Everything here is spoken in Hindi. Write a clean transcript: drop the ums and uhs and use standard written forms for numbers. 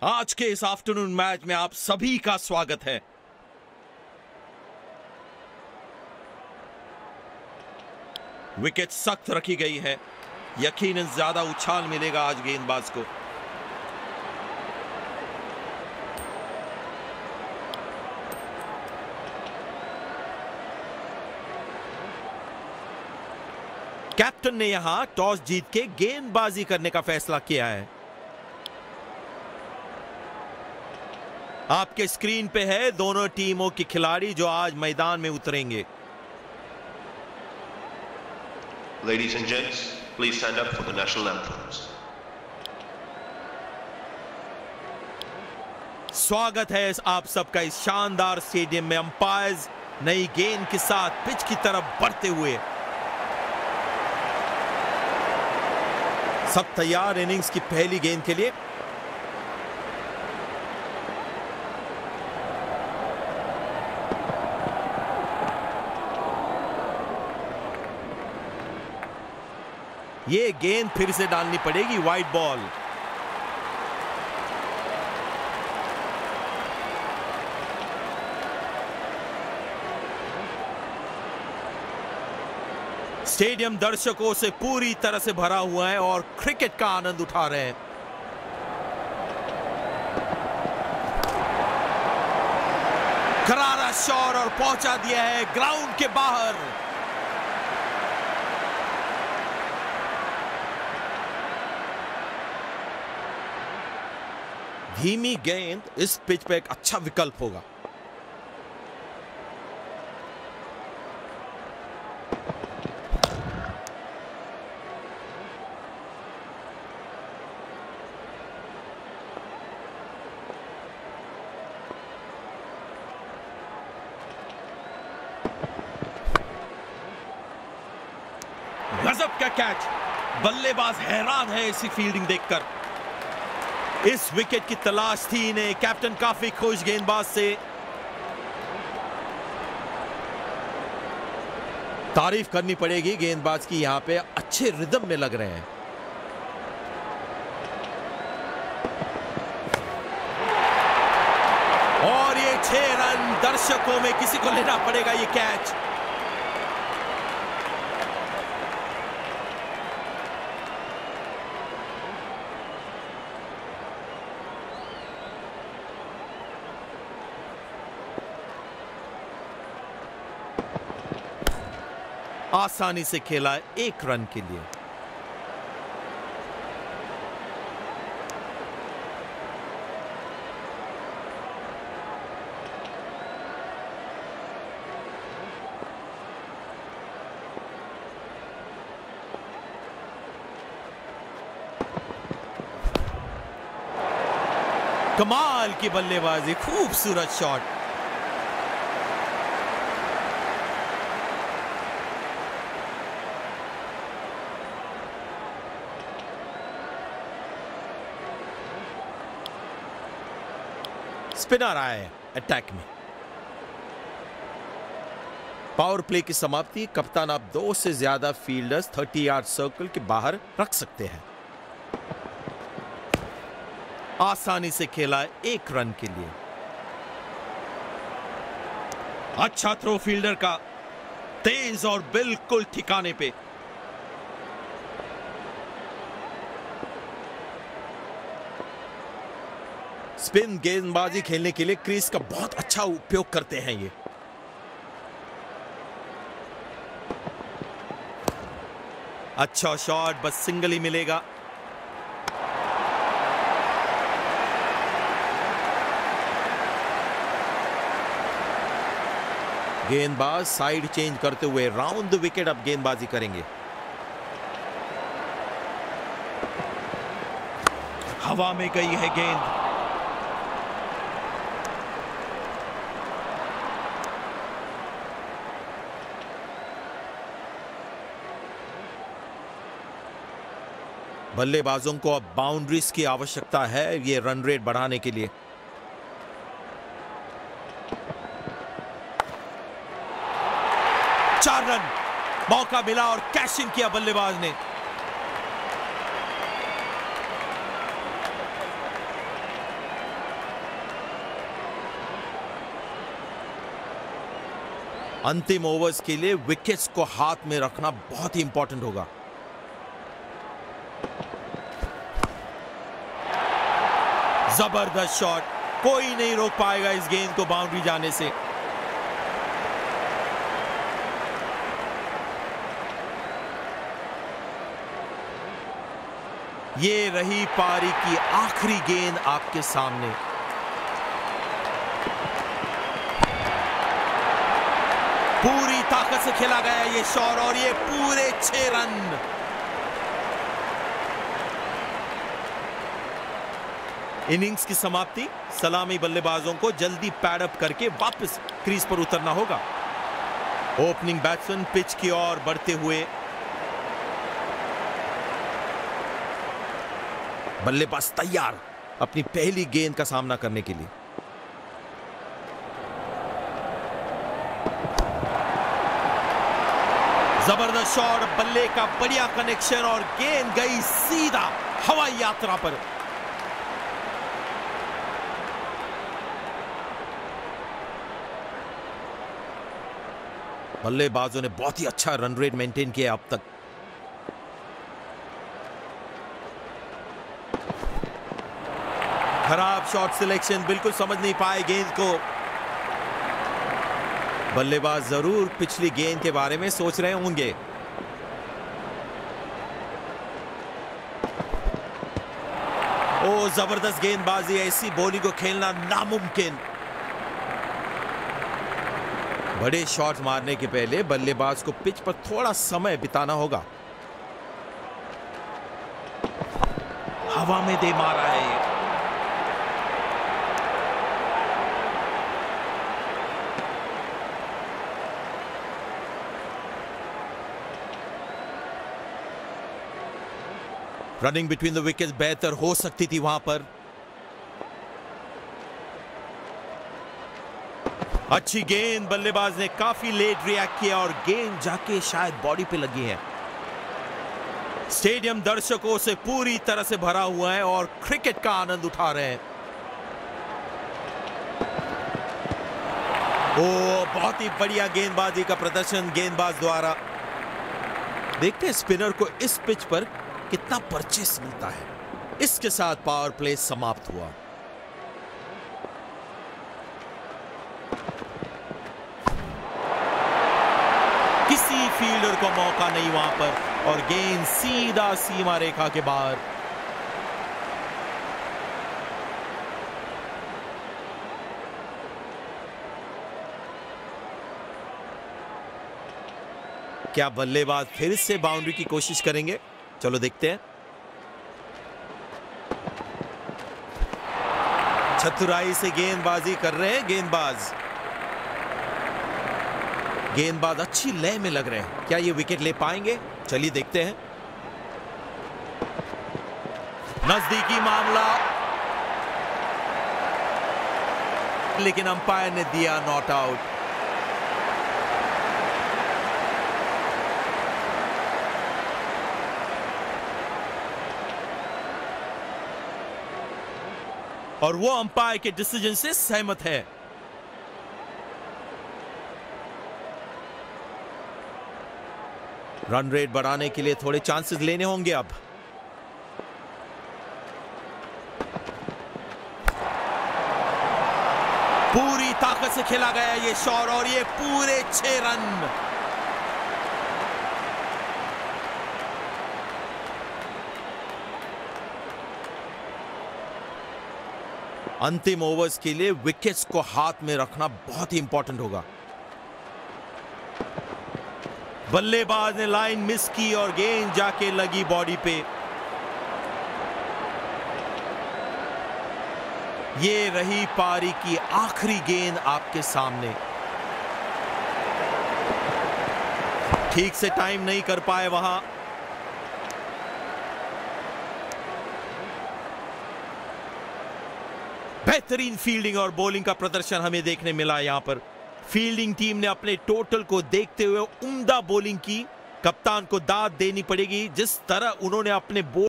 आज के इस आफ्टरनून मैच में आप सभी का स्वागत है। विकेट सख्त रखी गई है, यकीनन ज्यादा उछाल मिलेगा आज गेंदबाज को। कैप्टन ने यहां टॉस जीत के गेंदबाजी करने का फैसला किया है। आपके स्क्रीन पे है दोनों टीमों के खिलाड़ी जो आज मैदान में उतरेंगे। Ladies and gents, please stand up for the national anthems. स्वागत है आप सबका इस शानदार स्टेडियम में। अंपायर्स नई गेंद के साथ पिच की तरफ बढ़ते हुए। सब तैयार इनिंग्स की पहली गेंद के लिए। ये गेंद फिर से डालनी पड़ेगी, वाइड बॉल। स्टेडियम दर्शकों से पूरी तरह से भरा हुआ है और क्रिकेट का आनंद उठा रहे हैं। करारा शॉट और पहुंचा दिया है ग्राउंड के बाहर। धीमी गेंद इस पिच पे एक अच्छा विकल्प होगा। गजब का कैच। बल्लेबाज हैरान है इसी फील्डिंग देखकर। इस विकेट की तलाश थी इन्हें। कैप्टन काफी खुश गेंदबाज से। तारीफ करनी पड़ेगी गेंदबाज की, यहां पे अच्छे रिदम में लग रहे हैं। और ये 6 रन। दर्शकों में किसी को लेना पड़ेगा ये कैच। आसानी से खेला 1 रन के लिए। कमाल की बल्लेबाजी, खूबसूरत शॉट। स्पिनर आए अटैक में। पावर प्ले की समाप्ति। कप्तान आप 2 से ज्यादा फील्डर्स 30 यार्ड सर्कल के बाहर रख सकते हैं। आसानी से खेला 1 रन के लिए। अच्छा थ्रो फील्डर का, तेज और बिल्कुल ठिकाने पे। स्पिन गेंदबाजी खेलने के लिए क्रीज का बहुत अच्छा उपयोग करते हैं ये। अच्छा शॉट, बस सिंगल ही मिलेगा। गेंदबाज साइड चेंज करते हुए राउंड द विकेट अब गेंदबाजी करेंगे। हवा में गई है गेंद। बल्लेबाजों को अब बाउंड्रीज की आवश्यकता है ये रन रेट बढ़ाने के लिए। चार रन मौका मिला और कैश इन किया बल्लेबाज ने। अंतिम ओवर्स के लिए विकेट्स को हाथ में रखना बहुत ही इंपॉर्टेंट होगा। जबरदस्त शॉट, कोई नहीं रोक पाएगा इस गेंद को बाउंड्री जाने से। ये रही पारी की आखिरी गेंद आपके सामने। पूरी ताकत से खेला गया ये शॉट और ये पूरे 6 रन। इनिंग्स की समाप्ति। सलामी बल्लेबाजों को जल्दी पैड अप करके वापस क्रीज पर उतरना होगा। ओपनिंग बैट्समैन पिच की ओर बढ़ते हुए, बल्लेबाज तैयार अपनी पहली गेंद का सामना करने के लिए। जबरदस्त शॉट, बल्ले का बढ़िया कनेक्शन और गेंद गई सीधा हवाई यात्रा पर। बल्लेबाजों ने बहुत ही अच्छा रन रेट मेंटेन किया अब तक। खराब शॉट सिलेक्शन, बिल्कुल समझ नहीं पाए गेंद को। बल्लेबाज जरूर पिछली गेंद के बारे में सोच रहे होंगे। ओ जबरदस्त गेंदबाजी, ऐसी बॉलिंग को खेलना नामुमकिन। बड़े शॉट मारने के पहले बल्लेबाज को पिच पर थोड़ा समय बिताना होगा। हवा में दे मारा है। रनिंग बिटवीन द विकेट्स बेहतर हो सकती थी वहां पर। अच्छी गेंद, बल्लेबाज ने काफी लेट रिएक्ट किया और गेंद जाके शायद बॉडी पे लगी है। स्टेडियम दर्शकों से पूरी तरह से भरा हुआ है और क्रिकेट का आनंद उठा रहे हैं। ओ बहुत ही बढ़िया गेंदबाजी का प्रदर्शन गेंदबाज द्वारा। देखते हैं स्पिनर को इस पिच पर कितना परचेस मिलता है। इसके साथ पावर प्ले समाप्त हुआ। किसी फील्डर को मौका नहीं वहां पर और गेंद सीधा सीमा रेखा के बाहर। क्या बल्लेबाज फिर से बाउंड्री की कोशिश करेंगे? चलो देखते हैं। चतुराई से गेंदबाजी कर रहे हैं गेंदबाज अच्छी लय में लग रहे हैं। क्या ये विकेट ले पाएंगे? चलिए देखते हैं। नजदीकी मामला, लेकिन अंपायर ने दिया नॉट आउट। और वो अंपायर के डिसीजन से सहमत है। रन रेट बढ़ाने के लिए थोड़े चांसेस लेने होंगे अब। पूरी ताकत से खेला गया ये शॉट और ये पूरे 6 रन। अंतिम ओवर्स के लिए विकेट्स को हाथ में रखना बहुत ही इंपॉर्टेंट होगा। बल्लेबाज ने लाइन मिस की और गेंद जाके लगी बॉडी पे। ये रही पारी की आखिरी गेंद आपके सामने। ठीक से टाइम नहीं कर पाए वहां। बेहतरीन फील्डिंग और बॉलिंग का प्रदर्शन हमें देखने मिला। यहां पर फील्डिंग टीम ने अपने टोटल को देखते हुए उम्दा बॉलिंग की। कप्तान को दाद देनी पड़ेगी, जिस तरह उन्होंने अपने